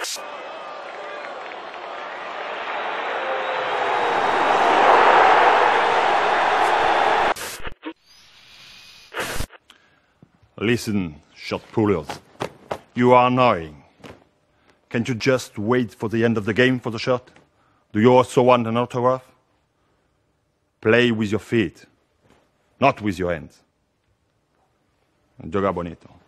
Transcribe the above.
Listen, shirt pullers. You are annoying. Can't you just wait for the end of the game for the shirt? Do you also want an autograph? Play with your feet, not with your hands. Joga Bonito.